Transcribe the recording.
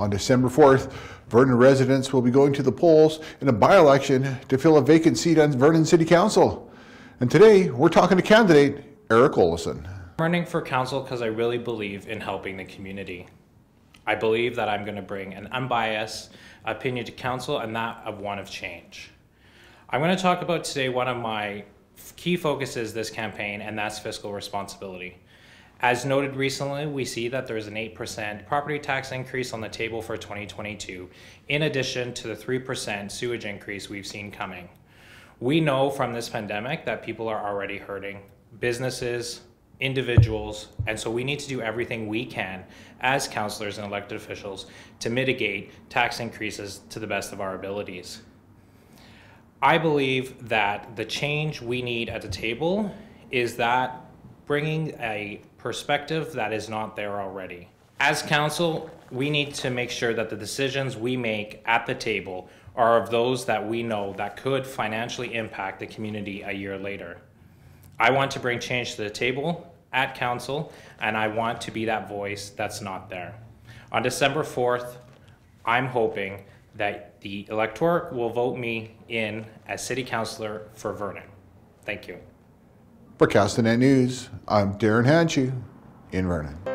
On December 4th, Vernon residents will be going to the polls in a by-election to fill a vacant seat on Vernon City Council. And today, we're talking to candidate Erik Olesen. I'm running for council because I really believe in helping the community. I believe that I'm going to bring an unbiased opinion to council, and that of one of change. I'm going to talk about today one of my key focuses this campaign, and that's fiscal responsibility. As noted recently, we see that there's an 8% property tax increase on the table for 2022, in addition to the 3% sewage increase we've seen coming. We know from this pandemic that people are already hurting, businesses, individuals, and so we need to do everything we can as councillors and elected officials to mitigate tax increases to the best of our abilities. I believe that the change we need at the table is that bringing a perspective that is not there already. As council, we need to make sure that the decisions we make at the table are of those that we know that could financially impact the community a year later. I want to bring change to the table at council, and I want to be that voice that's not there. On December 4th, I'm hoping that the electorate will vote me in as city councillor for Vernon. Thank you. For Castanet News, I'm Darren Hanshew in Vernon.